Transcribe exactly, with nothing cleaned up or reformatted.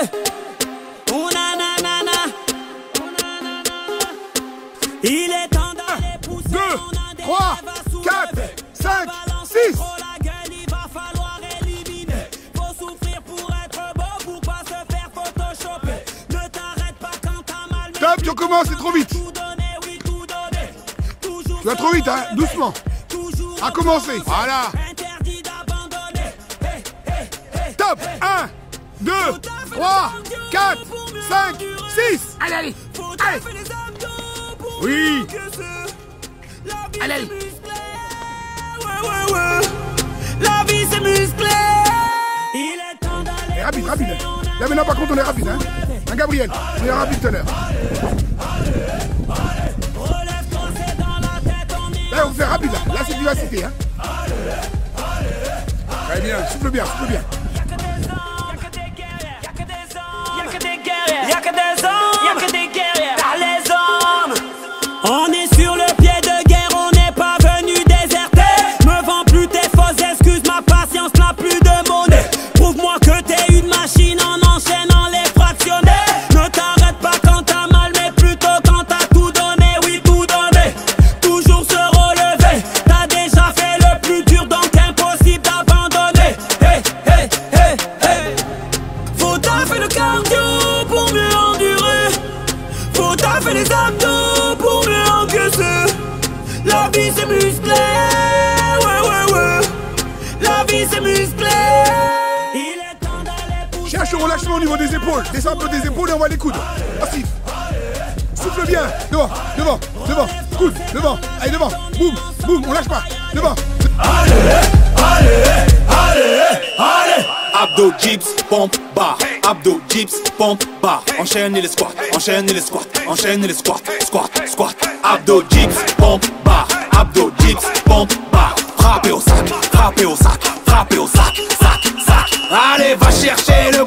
Oh nanana. Il est temps d'aller pousser. deux, trois, quatre, cinq, six. Il va falloir éliminer. Faut souffrir pour être beau, pour pas se faire photoshopper. Ne t'arrête pas quand t'as mal. Top, tu recommences, c'est trop vite. Tout donner, oui, tout donner. Toujours Tu vas trop vite, hein, doucement. À commencer, voilà. interdit d'abandonner. Top, un, deux, trois, quatre, cinq, six. Allez, allez, allez. Oui. Allez, allez. Ouais, ouais, ouais. La vie c'est musclé. Il est temps d'aller. Et rapide, rapide. Là maintenant par contre on est rapide, hein. Hein Gabriel, on est rapide tout à l'heure. Là on fait rapide là, là c'est vivacité, hein. Très bien, souffle bien, souffle bien. Y'a que des hommes, y'a que des guerriers, par les hommes. On est sur le pied de guerre, on n'est pas venu déserter. Me vends plus tes fausses excuses, ma patience n'a plus de monnaie. Prouve-moi que t'es une machine en enchaînant les fractionnés. Ne t'arrête pas quand t'as mal, mais plutôt quand t'as tout donné, oui tout donné. Toujours se relever, t'as déjà fait le plus dur, donc impossible d'abandonner. Hey, hey, hey, hey. Faut taffer le cardio pour mieux endurer. Faut taffer les abdos pour mieux encaisser. La vie c'est musclé, ouais ouais ouais. La vie c'est musclé. Il est temps d'aller pousser. Cherche le relâchement au niveau des épaules. Descends un peu des épaules et on va les coudes. Assis. Souffle bien. Devant, devant, devant. Coude, devant. Allez, devant. Boum, boum, on lâche pas. Devant. Allez, allez, allez, allez. Abdo, dips, pompe, barre. Abdo, dips, pompe, barre. Enchaîne les squats, enchaîne les squats, enchaîne les squats, squat, squat. Abdo, dips, pompe, barre. Abdo, dips, pompe, barre. Frappez au sac, frappez au sac, frappez au sac, sac, sac. Allez, va chercher le